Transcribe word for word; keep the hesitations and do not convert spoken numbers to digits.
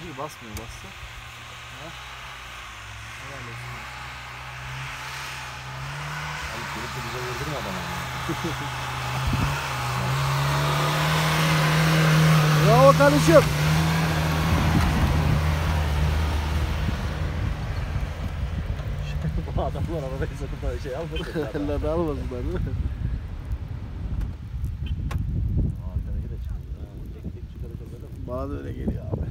iyi basmıyor, bassa. Ha? Helal olsun. Ali gelip de bize vurdurma adamı. Bravo kardeşim. Bu adamlar arabayı satıp da şey almasın. Allah da almasınlar değil mi? Arkadaki de çıkıyor. Tek tek çıkaracak adam. Bana da öyle geliyor abi.